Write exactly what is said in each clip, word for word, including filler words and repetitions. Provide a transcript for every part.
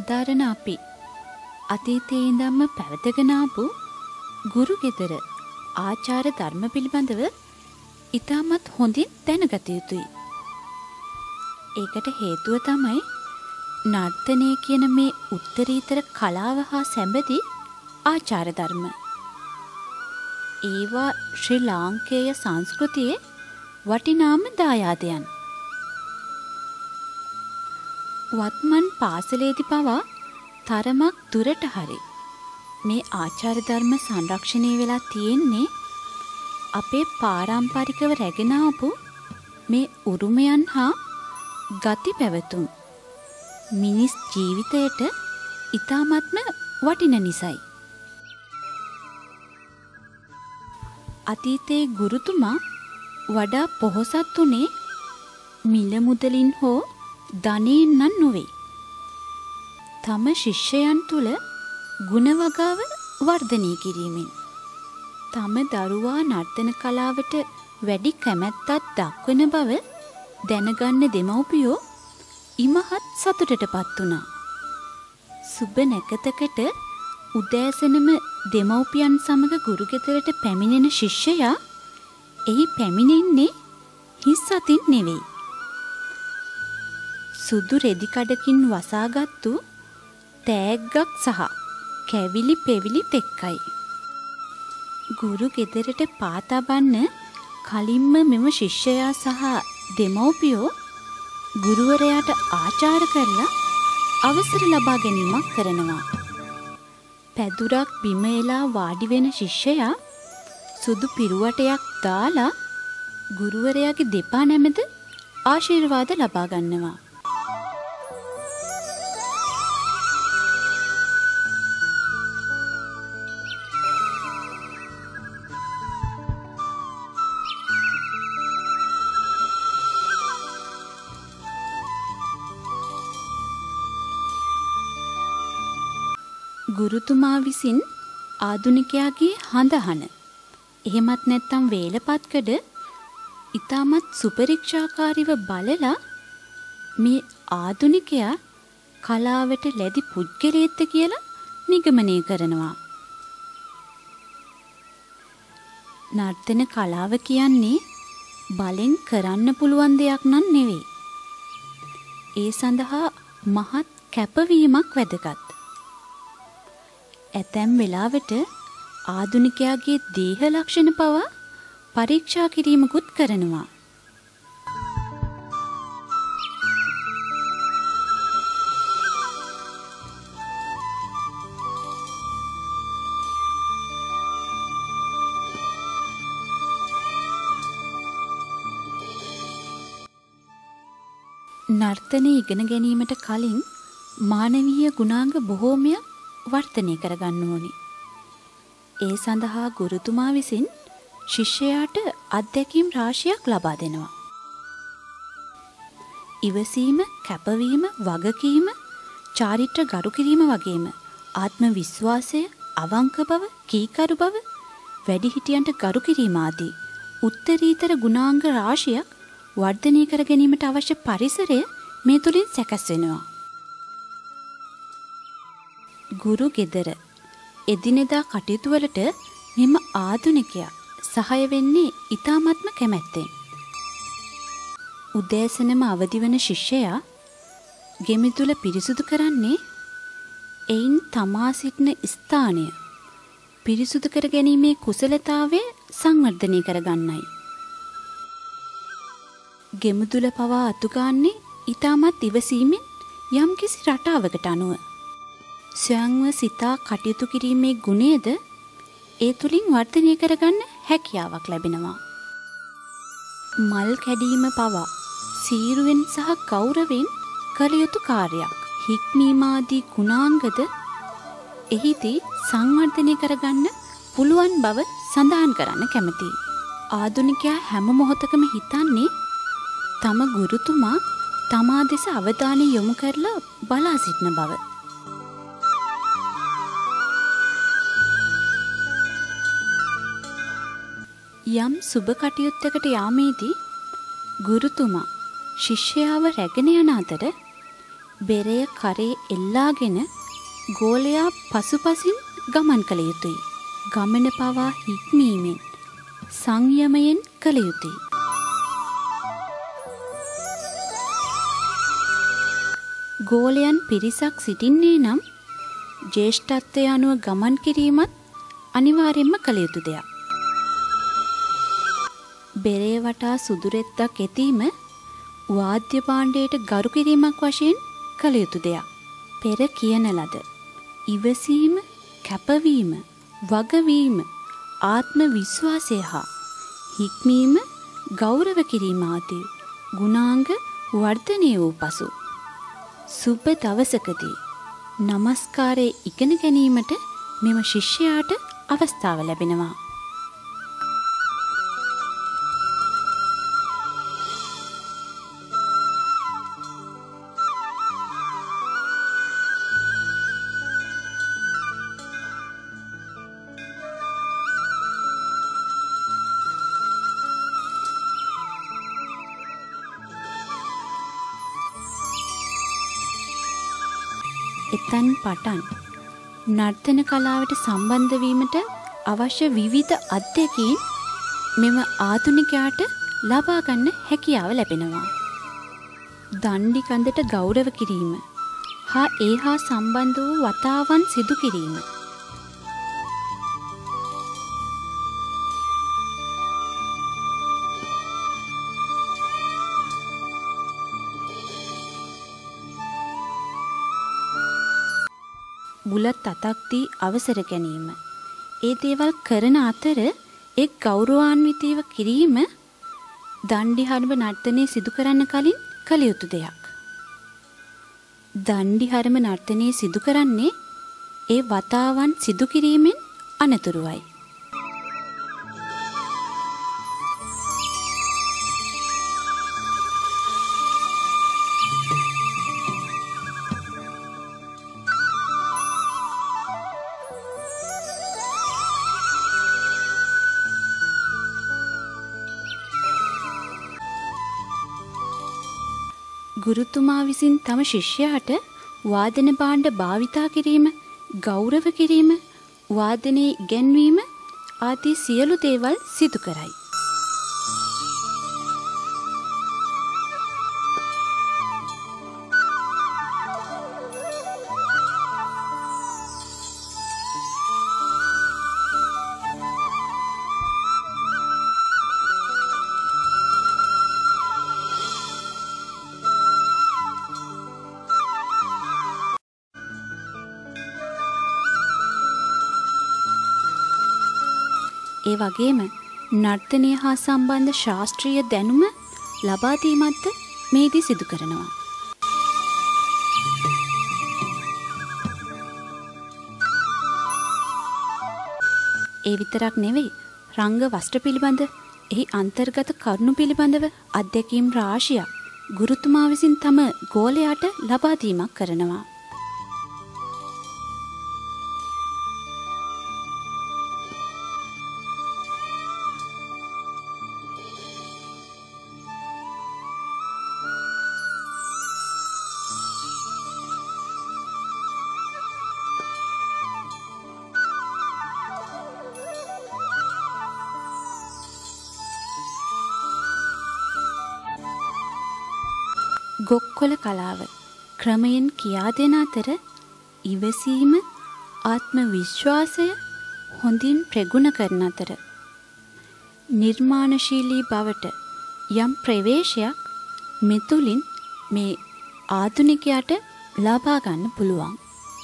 හදාරන අපි අතීතයේ ඉඳන්ම පැවතගෙන ආපු ගුරු ගෙදර ආචාර ධර්ම පිළිබඳව ඉතාමත් හොඳින් දැනගත යුතුයි. ඒකට හේතුව තමයි නර්තනය කියන මේ උත්තරීතර කලාව හා සැඹති ආචාර ධර්ම. ඒවා ශ්‍රී ලාංකේය සංස්කෘතියේ වටිනාම දායාදයන්. වත්මන් පාසලේදී පවා තරමක් දුරට හරි මේ ආචාර ධර්ම සංරක්ෂණය වෙලා තියෙන්නේ අපේ පාරම්පරිකව රැගෙන ආපු මේ උරුමයන් හා ගති පැවතුම් මිනිස් ජීවිතයට ඉතාමත්ම වටින නිසයි. අතීතයේ ගුරුතුමා වඩා පොහොසත් වුණේ මිල මුදලින් හෝ ධනයෙන් නම් නොවේ. තම ශිෂ්‍යයන් තුළ ගුණවගාව වර්ධනය කිරීමෙන්. තම දරුවා නර්තන කලාවට වැඩි කැමැත්තක් දක්වන බව දැනගන්න දෙමව්පියෝ ඉමහත් සතුටටපත් වුණා. සුබ නැකතකට උදෑසනම දෙමව්පියන් සමග ගුරු ගෙදරට පැමිණෙන ශිෂ්‍යයා එහි පැමිණෙන්නේ හිස් අතින් නෙවෙයි. සුදු රෙදි කඩකින් වසාගත්තු තෑග්ගක් සහ කැවිලි පෙවිලි පෙක්කයි. ගුරු ගෙදරට පා තබන්න කලින්ම මෙම ශිෂ්‍යයා සහ දෙමව්පියෝ ගුරුවරයාට ආචාර කරලා අවසර ලබා ගැනීමක් කරනවා. පැදුරක් බිම එලා වාඩි වෙන ශිෂ්‍යයා සුදු පිරුවටයක් දාලා ගුරුවරයාගේ දෙපා නැමෙද ආශිර්වාද ලබා ගන්නවා. ගුරුතුමා විසින් ආධුනිකයාගේ හඳහන එහෙමත් නැත්නම් වේලපත්කඩ ඉතාමත් සුපරීක්ෂාකාරීව බලලා මේ ආධුනිකයා කලාවට ලැබි පුද්ගලයෙක්ද කියලා නිගමනය කරනවා. නර්තන කලාව කියන්නේ බලෙන් කරන්න පුළුවන් දෙයක් නන් නෙවෙයි. ඒ සඳහා මහත් කැපවීමක් වැදගත්. ඇතැම් වෙලාවට ආධුනිකයාගේ දේහ ලක්ෂණ පවා පරීක්ෂා කිරීමකුත් කරනවා. නර්තනය ඉගෙන ගැනීමට කලින් මානවීය ගුණාංග බොහෝමයක් වර්ධනය කරගන්න ඕනි. ඒ සඳහා ගුරුතුමා විසින් ශිෂ්‍යයාට අත්දැකීම් රාශියක් ලබා දෙනවා. ඉවසීම, කැපවීම, වගකීම, චාරිත්‍ර ගරු කිරීම වගේම ආත්ම විශ්වාසය, අවංක බව, කීකරු බව, වැඩිහිටියන්ට ගරු කිරීම ආදී උත්තරීතර ගුණාංග රාශියක් වර්ධනය කර ගැනීමට අවශ්‍ය පරිසරය මේ තුලින් සැකස් වෙනවා. ගුරු ගෙදර එදිනෙදා කටයුතු වලට මෙම ආධුනිකයා සහාය වෙන්නේ ඊ타මත්ම කැමැත්තෙන්. උදෑසනම අවදි වන ශිෂ්‍යයා ගෙමිදුල පිරිසුදු කරන්නේ එයින් තමා සිටින ස්ථානය පිරිසුදු කර ගැනීමේ කුසලතාවය සංවර්ධනය කරගන්නයි. ගෙමිදුල පවා අතුගාන්නේ ඊ타මත් ඉවසීමෙන් යම්කිසි රටාවකට අනුව. ස්වයංව සිතා කටයුතු කිරීමේ ගුණයද ඒ තුලින් වර්ධනය කරගන්න හැකියාවක් ලැබෙනවා. මල් කැඩීම පවා සීරුවෙන් සහ ගෞරවයෙන් කළ යුතු කාර්යයක්. හික්මීමාදී ගුණාංගද එහිදී සංවර්ධනය කරගන්න පුළුවන් බව සඳහන් කරන්න කැමතියි. ආධුනිකයා හැම මොහොතකම හිතන්නේ තම ගුරුතුමා තමා දෙස අවධානය යොමු කරලා බලා සිටින බව. යම් සුබ කටයුත්තකට යාමේදී ගුරුතුමා ශිෂ්‍යයාව රැගෙන යන අතර බෙරය කරේ එල්ලාගෙන ගෝලයා පසුපසින් ගමන් කළ යුතුය. ගමන පවා හික්මීමෙන් සංයමයෙන් කළ යුතුය. ගෝලයන් පිරිසක් සිටින්නේ නම් ජේෂ්ඨත්වය අනුව ගමන් කිරීමත් අනිවාර්යෙන්ම කළ යුතු දෙයක්. බෙරේ වටා සුදුරෙද්දක් ඇතීම වාද්‍ය භාණ්ඩයට ගරු කිරීමක් වශයෙන් කළ යුතු දෙයක්. පෙර කියන ලද ඉවසීම, කැපවීම, වගවීම, ආත්ම විශ්වාසය හා හික්මීම, ගෞරව කිරීම ආදී ගුණාංග වර්ධනය වූ පසු සුබ දවසකදී නමස්කාරය ඉගෙන ගැනීමට මෙම ශිෂ්‍යයාට අවස්ථාව ලැබෙනවා. එතන් පටන් නර්තන කලාවට සම්බන්ධ වීමට අවශ්‍ය විවිධ අත්දැකීම් මෙම ආධුනිකයාට ලබා ගන්න හැකියාව ලැබෙනවා. දණ්ඩි කඳට ගෞරව කිරීම හා ඒ හා සම්බන්ධ වූ වතාවන් සිදු කිරීම. බුලත් අතක් දී අවසර ගැනීම. ඒ දේවල් කරන අතර එක් ගෞරවාන්විතව කිරීම දණ්ඩි හරඹ නර්තනයේ සිදු කරන්න කලින් කළ යුතු දෙයක්. දණ්ඩි හරඹ නර්තනයේ සිදු කරන්නේ ඒ වතාවන් සිදු කිරීමෙන් අනතුරුවයි. ගුරුතුමා විසින් තම ශිෂ්‍යයාට වාදන භාණ්ඩ භාවිතා කිරීම, ගෞරව කිරීම, වාදනයේ ඉගැන්වීම ආදී සියලු දේවල් සිදු කරයි. ඒ වගේම නර්තනය හා සම්බන්ධ ශාස්ත්‍රීය දැනුම ලබා දීමත් මේදී සිදු කරනවා. ඒ විතරක් නෙවෙයි, රංග වස්ත්‍ර පිළිබඳ එහි අන්තර්ගත කරුණු පිළිබඳව අත්දැකීම් රාශියක් ගුරුතුමා විසින් තම ගෝලයාට ලබා දීමක් කරනවා. ගොක්කොල කලාව ක්‍රමයෙන් කියා දෙන අතර ඉවසීම, ආත්ම විශ්වාසය හොඳින් ප්‍රගුණ කරන අතර නිර්මාණශීලී බවට යම් ප්‍රවේශයක් මෙතුලින් මේ ආධුනිකයාට ලබා ගන්න පුළුවන්.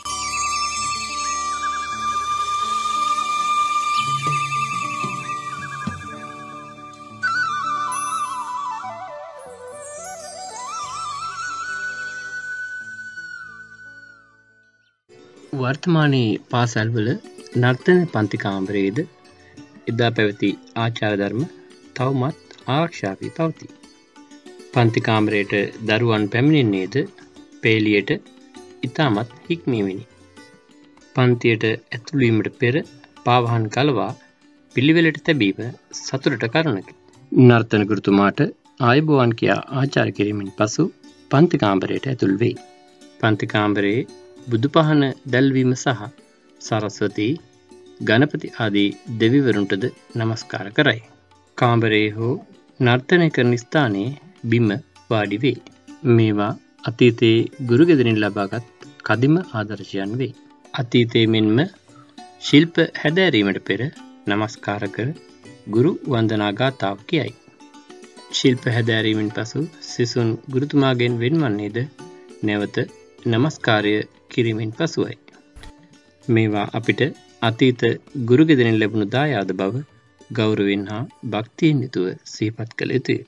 වර්තමානයේ පාසල්වල නර්තන පන්ති කාමරයේද එදා පැවති ආචාර ධර්ම තවමත් ආරක්ෂා වී පවතී. පන්ති කාමරයට දරුවන් පැමිණෙන්නේද පේලියට ඉතාමත් හික්මීමෙනි. පන්තියට ඇතුළු වීමට පෙර පාවහන් කලවා පිළිවෙලට තැබීම සතුටට කරුණකි. නර්තන ගුරුතුමාට ආයුබෝවන් කියා ආචාර කිරීමෙන් පසු පන්ති කාමරයට ඇතුල් වෙයි. පන්ති කාමරයේ බුදුපහන දැල්වීම සහ සරස්වතී ගණපති ආදී දෙවිවරුන්ටද නමස්කාර කරයි. කාමරයේ හෝ නර්තනය කරන ස්ථානයේ බිම වාඩි වේ. මේවා අතීතයේ ගුරු ගෙදරින් ලබාගත් කදිම ආදර්ශයන් වේ. අතීතයේ මෙන්ම ශිල්ප හැදෑරීමට පෙර නමස්කාර කර ගුරු වන්දනා ගාථාව කියයි. ශිල්ප හැදෑරීමෙන් පසු සිසුන් ගුරුතුමාගෙන් වෙන්වන්නේද නැවත නමස්කාරය කිරීමෙන් පසුවයි. මේවා අපිට අතීත ගුරු ගෙදරින් ලැබුණු දායාද බව ගෞරවයෙන් හා භක්තියෙන් යුතුව සිහිපත් කළ යුතුය.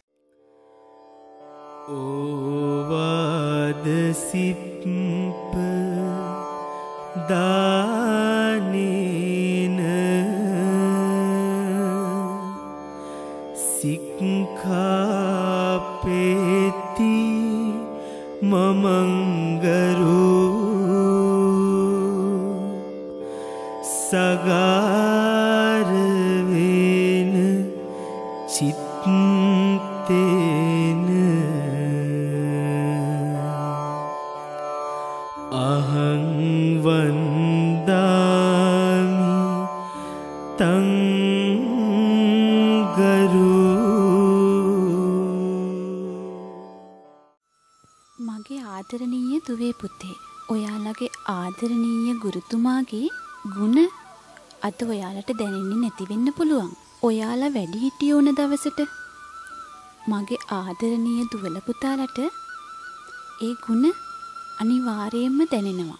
ඕවාද සිප්ප දානේන සික්ඛාපේති මමංගරු සගාරවෙන චිත්තේන අහං වන්දාමි තං ගරු. මගේ ආදරණීය දුවේ පුතේ, ඔයාලගේ ආදරණීය ගුරුතුමාගේ ගුණ අද ඔයාලට දැනෙන්නේ නැති වෙන්න පුළුවන්. ඔයාලා වැඩි හිටිය ඕන දවසට මගේ ආදරණීය දුවල පුතාලට ඒ ගුණ අනිවාර්යයෙන්ම දැනෙනවා.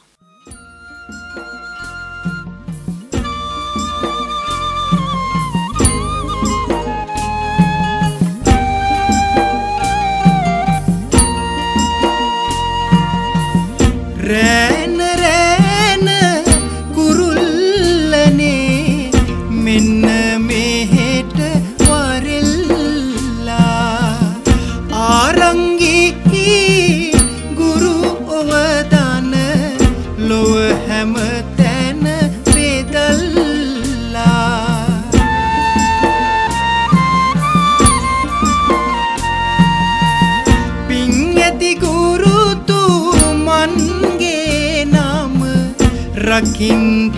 රෑන රෑන කුරුල්ලනේ මෙන්න මෙහෙට වරෙල්ලා ආරංගි ගුරු ඔවදාන ලොව හැම තැන බෙදල්ලා පිං ඇති ගුරු තුමන්ගේ නම රකින්ත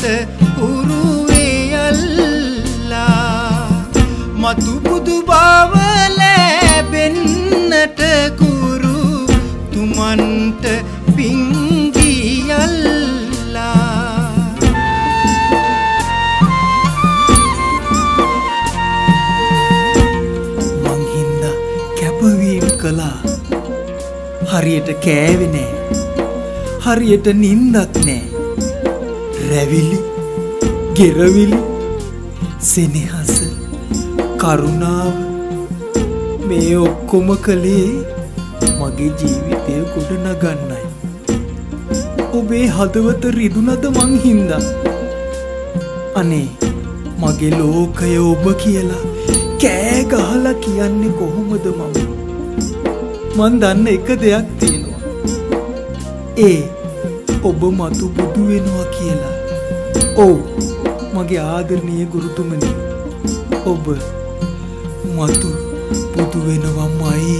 උරුවේයල්ලා මතු බුදු බව ලැබෙන්නට ගුරු තුමන්ට පිංගියල්ලා මං හින්දා කැපවීම් කළා. හරියට කෑවේ නෑ, හරියට නින්දක් නෑ. රැවිලි ගෙරවිලි සෙනෙහස කරුණාව මේ ඔක්කොම කළේ මගේ ජීවිතය ගොඩ නගන්නයි. ඔබේ හදවත රිදුනද මං හින්දා? අනේ මගේ ලෝකය ඔබ කියලා කෑ ගහලා කියන්නේ කොහොමද මම? මන් දන්න එක දෙයක් තියෙනවා. ඒ ඔබ මතු බුදු වෙනවා කියලා. ඔව් මගේ ආදරණීය ගුරුතුමනි, ඔබ මතු බුදු වෙනවමයි.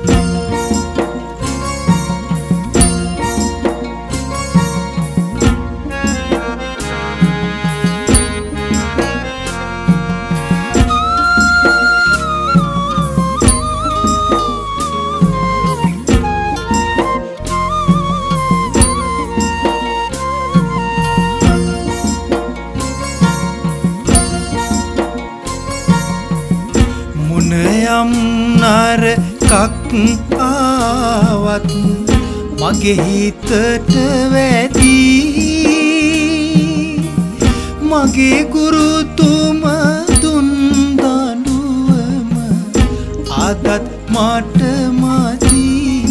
කක් ආවත් මගේ හිතට වැදී මගේ ගුරුතුම දුන් දඬුවම අදත් මට මදි.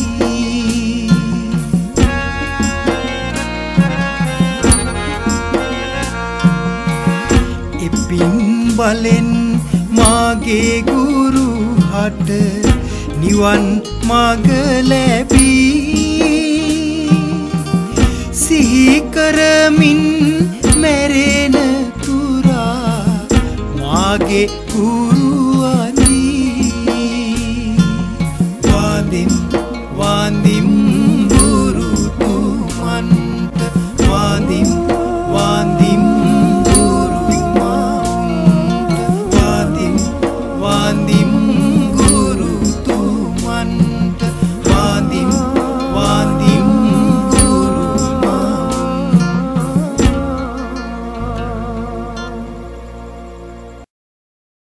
එපින් බලෙන් මගේ ගුරු හට නිවන් මග ලැබී සිහි කරමින්